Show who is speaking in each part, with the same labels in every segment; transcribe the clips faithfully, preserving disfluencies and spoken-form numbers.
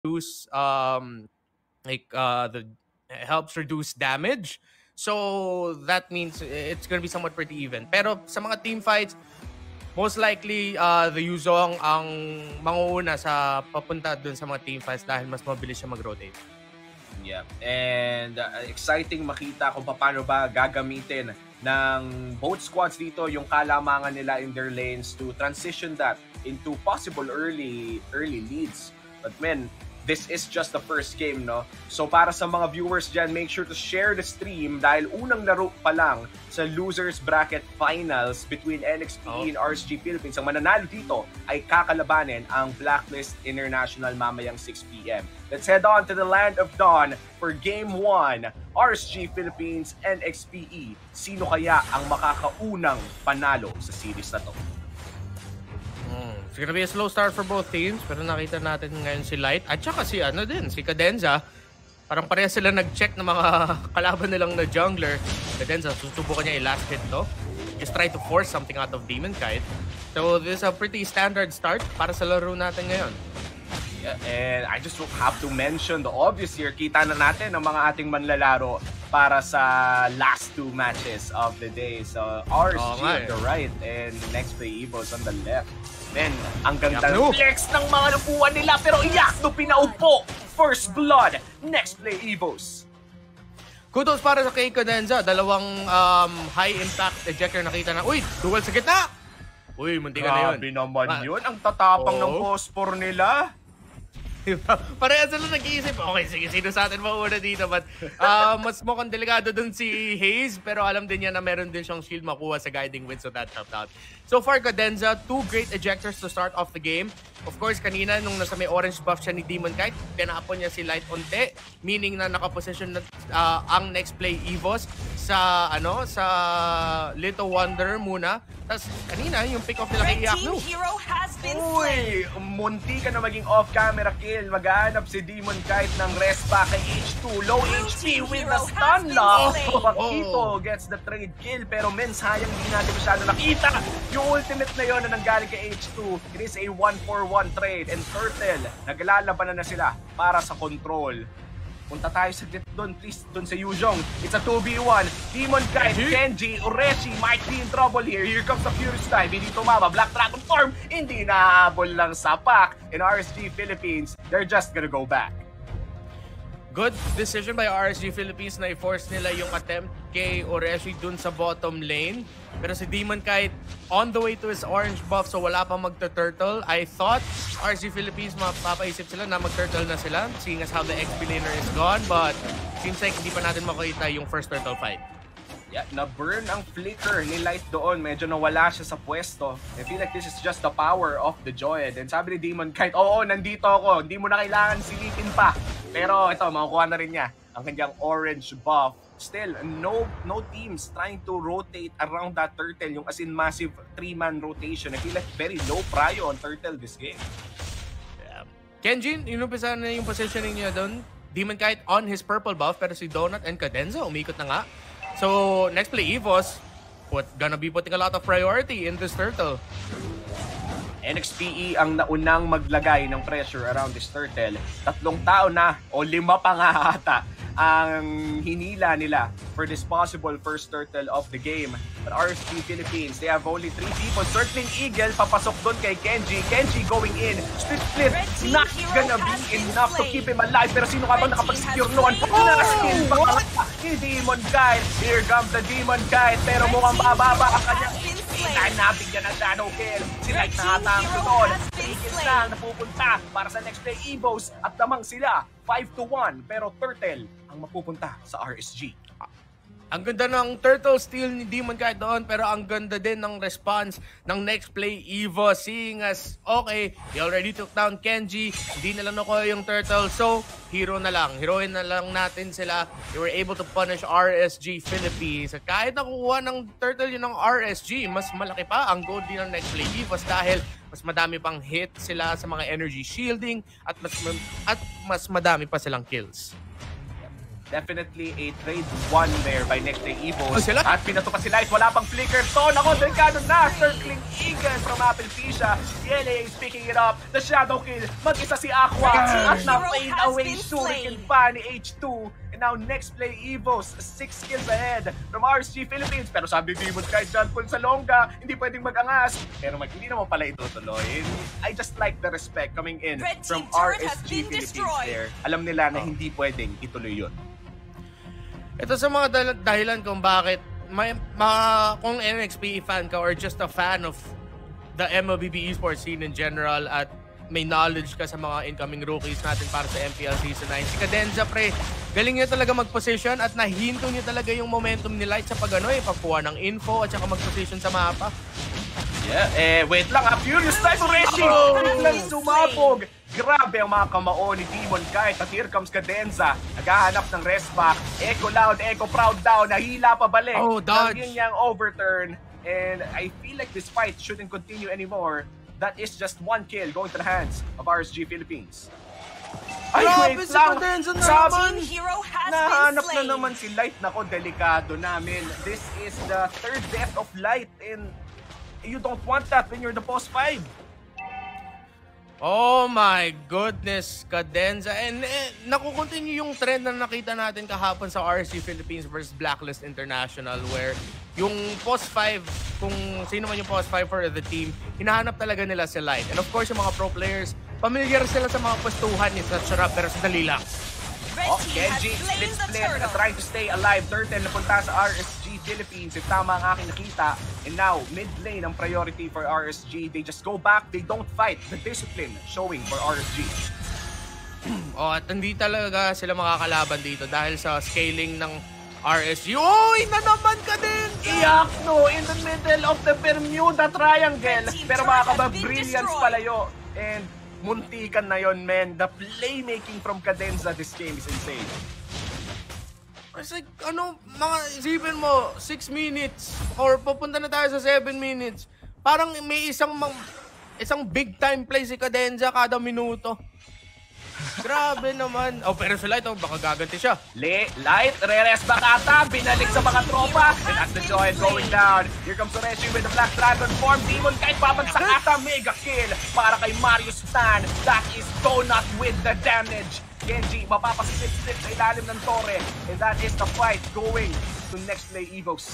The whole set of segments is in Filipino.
Speaker 1: reduce um like uh the helps reduce damage. So that means it's gonna be somewhat pretty even. Pero sa mga team fights, most likely uh the Yuzong ang manguna sa papunta dun sa mga team fights dahil mas mabilis siya mag-rotate.
Speaker 2: Yeah. And uh, exciting makita kung paano ba gagamitin ng both squads dito yung kalamangan nila in their lanes to transition that into possible early early leads. But man, this is just the first game, no? So para sa mga viewers dyan, make sure to share the stream dahil unang laro pa lang sa losers bracket finals between N X P E oh. and R S G Philippines. Ang mananalo dito ay kakalabanin ang Blacklist International mamayang six p m Let's head on to the Land of Dawn for Game one, R S G Philippines, N X P E. Sino kaya ang makakaunang panalo sa series na to?
Speaker 1: Hmm. It's gonna be a slow start for both teams, pero nakita natin ngayon si Light at saka si ano din, si Cadenza. Parang pareha sila nag-check ng mga kalaban nilang na jungler. Cadenza, susubukan niya i-last hit to. Just try to force something out of Demon Kite. So this is a pretty standard start para sa laro natin ngayon.
Speaker 2: Yeah, and I just have to mention the obvious here. Kita na natin ang mga ating manlalaro para sa last two matches of the day. So R S G oh, on the right and next play Evos on the left. Men, ang ganda ng flex ng mga napuan nila pero Yakno pinaupo. First blood, next play Evos.
Speaker 1: Kudos para sa kay Cadenza. Dalawang um, high impact ejector nakita na. Uy, dual sa gitna! Uy, munti ka na yun.
Speaker 2: Grabe naman yun. Ang tatapang oh. ng phosphor nila.
Speaker 1: Pareha sila nag-iisip, okay, sige, sino sa atin mauna dito? But uh, mas mukhang delikado dun si Hayes, pero alam din niya na meron din siyang shield makuha sa guiding wind, so that helped out. So far, Cadenza, two great ejectors to start off the game. Of course, kanina, nung nasa may orange buff siya ni Demon Kite, pinakapon niya si Light Onte, meaning na nakaposition na uh, ang next play Evos sa, ano, sa Little Wonder muna. Tapos kanina, yung pick-off nila kay Yakno.
Speaker 2: Uy, munti ka na maging off-camera kill. Maghanap si Demon Kite ng respa kay H two. Low H P with the stun lock. Pakito gets the trade kill. Pero men, sayang hindi natin masyado nakita. Yung ultimate na yon na nanggaling kay H two. It is a one for one trade. And Turtle, naglalaban na sila para sa control. Punta tayo saglit doon, please, doon sa Yuzong. It's a two v one. Demon Kite, Kenji, Ureshi might be in trouble here. Here comes the Furious Dive. Hindi tumama. Black Dragon Storm, hindi nahabol lang sa pack. In R S G Philippines, they're just gonna go back.
Speaker 1: Good decision by R S G Philippines na i-force nila yung attempt kay Ureshi dun sa bottom lane. Pero si Demon Kite on the way to his orange buff, so wala pa magta-turtle. I thought R S G Philippines mapapaisip sila na mag-turtle na sila, seeing as how the X P laner is gone, but seems like hindi pa natin makita yung first turtle fight.
Speaker 2: Yeah, na-burn ang flicker ni Light doon. Medyo nawala siya sa pwesto. I feel like this is just the power of the Joyed. And sabi ni Demon Kite, oo, nandito ako. Hindi mo na kailangan silipin pa. Pero ito, makukuha na rin niya ang kanyang orange buff. Still, no no teams trying to rotate around that turtle. Yung as in massive three-man rotation. I feel like very low prio on turtle this game.
Speaker 1: Yeah. Kenjin, inumpisa na yung positioning niya doon. Demon Kite on his purple buff, pero si Donut and Cadenza umikot na nga. So, next play Evos, put, gonna be putting a lot of priority in this turtle.
Speaker 2: N X P E ang naunang maglagay ng pressure around this turtle. Tatlong tao na o lima pa nga ata ang hinila nila for this possible first turtle of the game. But R S G Philippines, they have only three people. Circling Eagle, papasok doon kay Kenji. Kenji going in. Split split, not gonna be enough to keep him alive. Pero sino ka ba nakapag-secure noon? Na-skill pa ka ni Demon Kite. Here comes the Demon Kite. Pero mukhang bababa ang kanyang dahil nabigyan ng shadow kill. Si Light na ata ang sunod. three kills lang napupunta para sa next play Evos at lamang sila five to one. Pero Turtle ang mapupunta sa R S G.
Speaker 1: Ang ganda ng turtle steal ni Demon Kite doon, pero ang ganda din ng response ng next play Evo, seeing as, okay, he already took down Kenji, hindi na lang nakuha yung turtle, so hero na lang, heroin na lang natin sila. They were able to punish R S G Philippines. At kahit nakuha ng turtle yun ng R S G, mas malaki pa ang goal din ng next play Evo dahil mas madami pang hit sila sa mga energy shielding at mas, at mas madami pa silang kills.
Speaker 2: Definitely a trade one there by Next Day Evos.
Speaker 1: Oh, sila?
Speaker 2: At pinato pa si Light, wala pang flicker. So, nako, delikado na. Circling Egan from Apple Fisha. The L A is picking it up. The Shadow Kill. Mag-isa si Aqua. At na-fade away Shuriken pa ni H two. And now, Next Play Evos, six kills ahead from R S G Philippines. Pero sabi ni Demon kahit John Paul sa longga, hindi pwedeng mag-angas. Pero mag hindi naman pala itutuloy. And I just like the respect coming in
Speaker 3: Red
Speaker 2: from
Speaker 3: team
Speaker 2: R
Speaker 3: turret
Speaker 2: S
Speaker 3: has
Speaker 2: G
Speaker 3: been
Speaker 2: Philippines
Speaker 3: destroyed.
Speaker 2: there. Alam nila na hindi pwedeng ituloy yun.
Speaker 1: Ito sa mga dal- dahilan kung bakit may, ma, kung N X P E fan ka or just a fan of the M L B B esports scene in general at may knowledge ka sa mga incoming rookies natin para sa M P L Season nine. Si Cadenza, pre, galing niya talaga mag-position at nahinto niya talaga yung momentum ni Light sa pag ano eh, pagkuha ng info at saka mag-position sa mapa.
Speaker 2: Yeah, eh, wait lang ha. Furious Type Reshi!
Speaker 1: Oh!
Speaker 2: Biglang sumabog! Grabe ang mga kamao ni Demon Kite. At here comes Cadenza. Naghahanap ng rest back. Echo loud, echo proud down. Nahila pa balik.
Speaker 1: Oh, dodge.
Speaker 2: Naging niyang overturn. And I feel like this fight shouldn't continue anymore. That is just one kill going to the hands of R S G Philippines. Ay,
Speaker 1: Grabe
Speaker 2: wait
Speaker 1: si
Speaker 2: lang!
Speaker 1: Cadenza na
Speaker 2: Sabi,
Speaker 1: naman!
Speaker 3: Team Hero has
Speaker 2: nahanap
Speaker 3: been
Speaker 2: na
Speaker 3: slain.
Speaker 2: naman si Light. Nako, delikado namin. This is the third death of Light and you don't want that when you're the post five.
Speaker 1: Oh my goodness, Cadenza. And eh, nakukontinue yung trend na nakita natin kahapon sa R S G Philippines versus Blacklist International where yung post five, kung sino man yung post five for the team, hinahanap talaga nila si Light. And of course, yung mga pro players, familiar sila sa mga pwestuhan ni Satcharap pero sa dali lang.
Speaker 3: Red
Speaker 2: Oh,
Speaker 3: team has
Speaker 2: Genji,
Speaker 3: slain
Speaker 2: split
Speaker 3: the
Speaker 2: split,
Speaker 3: turtle.
Speaker 2: na trying to stay alive. Turtle napunta sa R S G Philippines, if tama ang aking nakita. And now, mid lane ang priority for R S G. They just go back, they don't fight. The discipline showing for R S G.
Speaker 1: Oh, at hindi talaga sila makakalaban dito dahil sa scaling ng R S G. Oy, na naman Cadenza!
Speaker 2: Iyak no, in the middle of the Bermuda Triangle.
Speaker 3: Red team
Speaker 2: Pero
Speaker 3: turret
Speaker 2: mga
Speaker 3: has
Speaker 2: kabab,
Speaker 3: been
Speaker 2: brilliance
Speaker 3: destroyed.
Speaker 2: palayo. And muntikan na yon, men. The playmaking from Cadenza this game is insane.
Speaker 1: It's like, ano, mga isipin mo, six minutes or papunta na tayo sa seven minutes. Parang may isang mang, isang big time play si Cadenza kada minuto. Grabe naman. Oh, pero si Light, oh, baka gaganti siya.
Speaker 2: Le, Light, re-rest back ata, binalik sa mga tropa, and as the joy is going down, here comes Oreshi with the Black Dragon form, Demon kahit babagsak ata, mega kill para kay Marius Stan, that is Donut with the damage. Genji, mapapasit-sit sa ilalim ng Torre, and that is the fight going to Next Play Evos.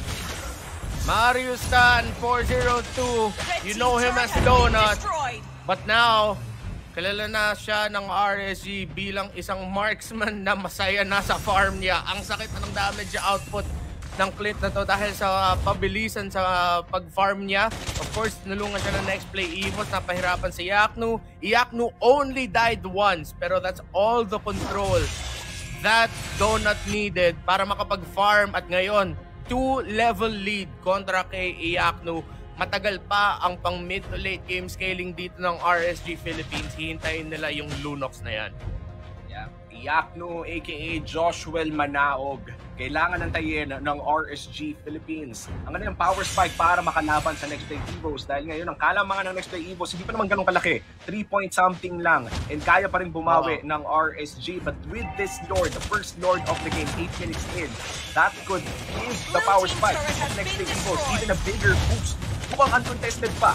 Speaker 1: Mario Stan, four zero two.
Speaker 3: Red
Speaker 1: You
Speaker 3: team
Speaker 1: know him
Speaker 3: turret
Speaker 1: as
Speaker 3: has been
Speaker 1: Donut.
Speaker 3: destroyed.
Speaker 1: But now, kilala na siya ng R S G bilang isang marksman na masaya na sa farm niya. Ang sakit na ng damage output ng Clint na to dahil sa pabilisan sa pag-farm niya. Of course, nulungan siya ng Next Play Evos. Napahirapan si Yaknu. Yaknu only died once, pero that's all the control that Donut needed para makapag-farm. At ngayon, two-level lead kontra kay Yaknu. Matagal pa ang pang mid to late game scaling dito ng R S G Philippines. Hihintayin nila yung Lunox na yan.
Speaker 2: Yeah. Yaknu aka Joshua Manaog. Kailangan antayin ng R S G Philippines ang kanilang power spike para makalaban sa Next Play Evos dahil ngayon ang kalamangan ng Next Play Evos hindi pa naman ganun kalaki. three point something lang and kaya pa rin bumawi
Speaker 1: Wow.
Speaker 2: ng R S G, but with this Lord, the first Lord of the game, eight minutes in, that could give the
Speaker 3: Blue
Speaker 2: power
Speaker 3: team's
Speaker 2: spike
Speaker 3: turret
Speaker 2: of
Speaker 3: has
Speaker 2: Next
Speaker 3: been
Speaker 2: Play Evos
Speaker 3: destroyed.
Speaker 2: even a bigger boost. Mukhang uncontested pa.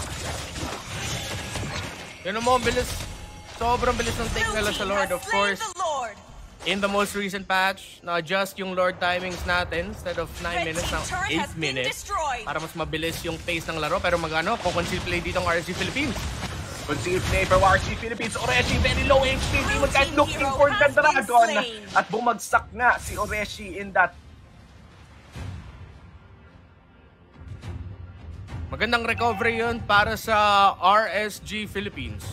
Speaker 1: Yun mo, bilis. Sobrang bilis ng take
Speaker 3: Blue
Speaker 1: nila
Speaker 3: team
Speaker 1: sa Lord.
Speaker 3: has
Speaker 1: Of
Speaker 3: slain
Speaker 1: course,
Speaker 3: the Lord.
Speaker 1: in the most recent patch, na-adjust yung Lord timings natin instead of nine
Speaker 3: Red
Speaker 1: minutes
Speaker 3: team
Speaker 1: ng
Speaker 3: turret
Speaker 1: eight
Speaker 3: has been
Speaker 1: minutes
Speaker 3: destroyed.
Speaker 1: para mas mabilis yung pace ng laro. Pero mag-ano, kukonsil play dito ng R S G Philippines.
Speaker 2: Concealed play for R S G Philippines. Oreshi, very low H P. Di mo kahit
Speaker 3: Team
Speaker 2: looking
Speaker 3: Hero
Speaker 2: for the
Speaker 3: has been
Speaker 2: dragon.
Speaker 3: slain.
Speaker 2: At bumagsak nga si Oreshi in that.
Speaker 1: Magandang recovery yun para sa R S G Philippines.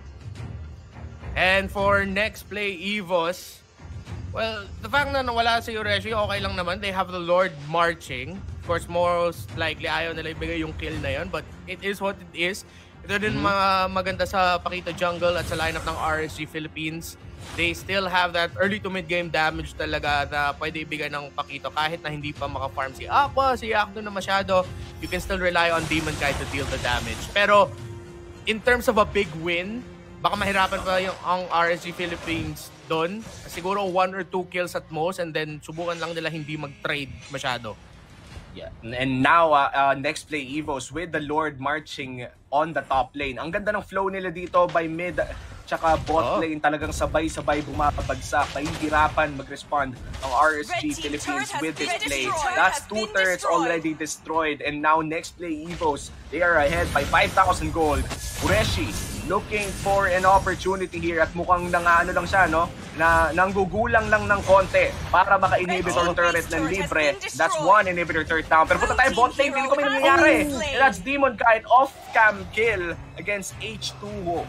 Speaker 1: And for Next Play Evos, well, the fact na nawala si Oreshi, okay lang naman. They have the Lord marching. Of course, most likely ayaw nila ibigay yung kill na yun, but it is what it is. Ito din mga maganda sa Pakita Jungle at sa lineup ng R S G Philippines. They still have that early to mid game damage talaga na pwede ibigay ng Pakito kahit na hindi pa maka-farm si Aqua, si Yakno na masyado. You can still rely on Demon Kite to deal the damage. Pero in terms of a big win baka mahirapan pa yung ang R S G Philippines doon. Siguro one or two kills at most and then subukan lang nila hindi mag-trade masyado.
Speaker 2: Yeah. And now, uh, uh, next play Evos with the Lord marching on the top lane. Ang ganda ng flow nila dito by mid tsaka bot
Speaker 1: oh.
Speaker 2: lane. Talagang sabay-sabay bumabagsak. Mahihirapan mag-respond ang R S G Philippines with this play. That's two turrets already destroyed. And now next play Evos, they are ahead by five thousand gold. Ureshi looking for an opportunity here at mukhang nangaano lang siya, no? Na nanggugulang lang ng konti para maka-inhibitor turret ng libre. That's one inhibitor turret down. Pero punta tayo bot lane, hindi ko may nangyayari. And that's Demon Kite off-cam kill against H two O.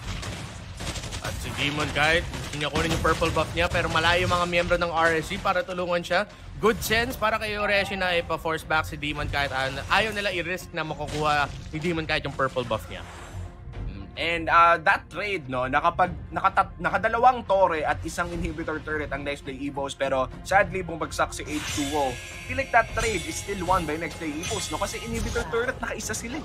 Speaker 1: At si Demon Kite, gusto niya kunin yung purple buff niya pero malayo mga miyembro ng R S G para tulungan siya. Good sense para kay Ureshi na ipa-force back si Demon Kite. Ayaw nila i-risk na makukuha ni Demon Kite yung purple buff niya.
Speaker 2: And uh, that trade, no, nakapag, nakatat, nakadalawang tore at isang inhibitor turret ang next play Evos, pero sadly bumagsak si H two O. I feel like that trade is still won by next play Evos, no? Kasi inhibitor turret nakaisa sila.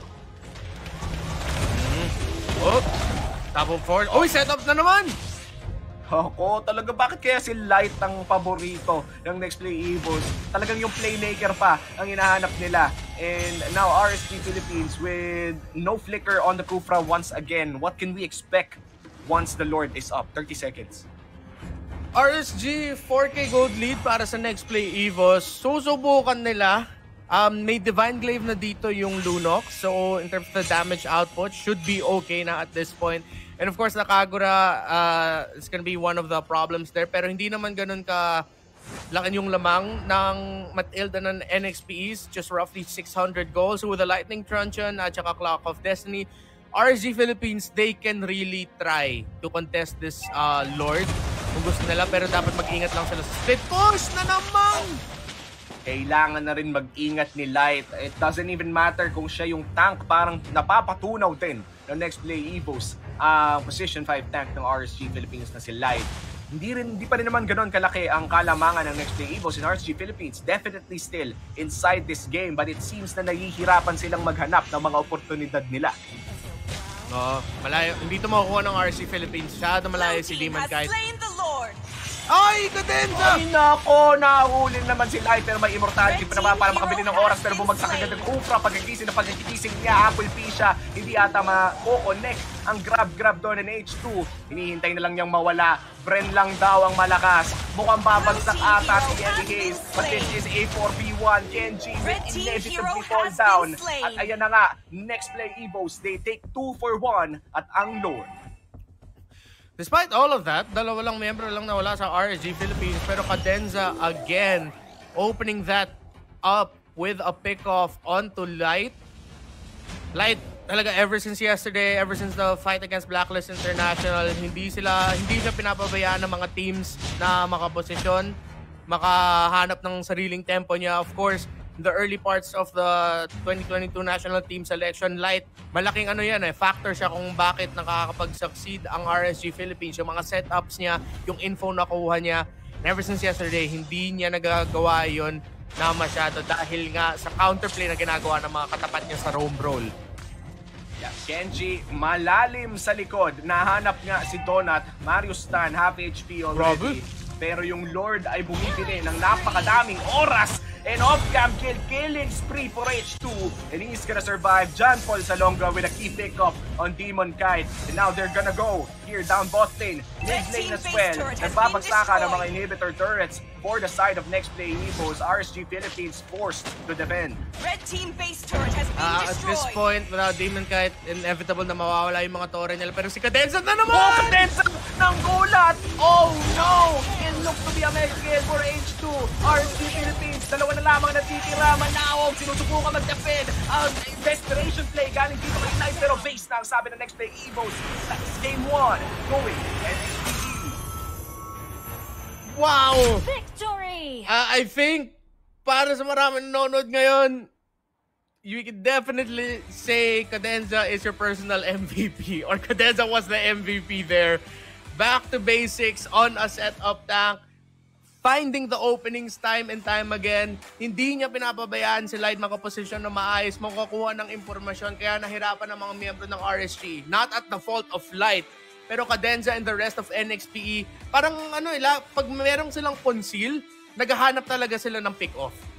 Speaker 1: Mm-hmm. Oh, top of four. Oh, set up na naman!
Speaker 2: Ako, talaga bakit kaya si Light ang paborito ng next play Evos? Talagang yung playmaker pa ang hinahanap nila. And now R S G Philippines with no flicker on the Kufra once again. What can we expect once the Lord is up? thirty seconds.
Speaker 1: R S G four K gold lead para sa next play Evos. Susubukan nila. Um, may Divine Glaive na dito yung Lunox. So in terms of the damage output, should be okay na at this point. And of course, Nakagura uh, is gonna be one of the problems there. Pero hindi naman ganun ka laki yung lamang ng Matilda ng N X P Es. Just roughly six hundred goals. So with the Lightning Truncheon at saka Clock of Destiny, R S G Philippines, they can really try to contest this uh, Lord kung gusto nila. Pero dapat mag-ingat lang sila sa split push na naman!
Speaker 2: Kailangan na rin mag-ingat ni Light. It doesn't even matter kung siya yung tank. Parang napapatunaw din ng next play Evos ang uh, position five tank ng R S G Philippines na si Light. Hindi rin hindi pa rin naman ganoon kalaki ang kalamangan ng next play Evos in R S G Philippines. Definitely still inside this game, but it seems na nahihirapan silang maghanap ng mga oportunidad nila.
Speaker 1: No, malayo. Hindi ito makukuha ng R S G Philippines. Masyado malayo si Demon Kite. Ay, Cadenza!
Speaker 2: Ay, nako, nahuli naman si Light pero may immortality pa naman para makabili ng oras pero bumagsak agad ng Kufra. Pagkagising na pagkagising niya, Apple P siya. Hindi ata ma-connect ang grab-grab doon ng H two. Hinihintay na lang niyang mawala. Bren lang daw ang malakas. Mukhang babagsak ata si Ellie Hayes. But this is A four B one. Genji will inevitably fall down. At ayan na nga, next play Evos, they take two for one at ang Lord.
Speaker 1: Despite all of that, dalawa lang miyembro lang nawala sa R S G Philippines. Pero Cadenza again, opening that up with a pick-off onto Light. Light, talaga ever since yesterday, ever since the fight against Blacklist International, hindi sila, hindi siya pinapabayaan ng mga teams na makaposisyon, makahanap ng sariling tempo niya. Of course, in the early parts of the twenty twenty-two national team selection, Light, malaking ano yan eh, factor siya kung bakit nakakapag-succeed ang R S G Philippines. Yung mga setups niya, yung info na kuha niya. And ever since yesterday, hindi niya nagagawa yon na masyado dahil nga sa counterplay na ginagawa ng mga katapat niya sa roam roll.
Speaker 2: Yeah, Genji, malalim sa likod. Nahanap nga si Donut, Mario Stan, half H P already. Bravo. Pero yung Lord ay bumibili ng napakadaming oras. And off-cam kill, killing spree for H two. And he's gonna survive. John Paul Salonga with a key pick-up on Demon Kite. And now they're gonna go here down bot lane. Mid lane as well. Nagbabagsakan ng mga inhibitor turrets for the side of next play Evos. R S G Philippines forced to defend.
Speaker 3: Red team base turret has been
Speaker 1: uh,
Speaker 3: destroyed.
Speaker 1: At this point, without Demon Kite, inevitable na mawawala yung mga tore nila. Pero si Cadenza na naman!
Speaker 2: Oh, Cadenza ng gulat! Oh no! It looks to be a mega kill for H two. R S G Philippines, dalawa na lamang natitira. Manawag, sinusubukan mag-defend. Ang desperation play galing dito kay Knight, pero base na ang sabi ng next play Evos. That's game one. Going N X T E.
Speaker 1: Wow!
Speaker 3: Victory!
Speaker 1: Uh, I think, para sa maraming nanonood ngayon, you can definitely say Cadenza is your personal M V P or Cadenza was the M V P there. Back to basics on a setup tank. Finding the openings time and time again. Hindi niya pinapabayaan si Light makaposisyon na maayos, makakuha ng impormasyon. Kaya nahirapan ang mga miyembro ng R S G. Not at the fault of Light. Pero Cadenza and the rest of N X P E, parang ano ila, pag merong silang conceal, naghahanap talaga sila ng pick-off.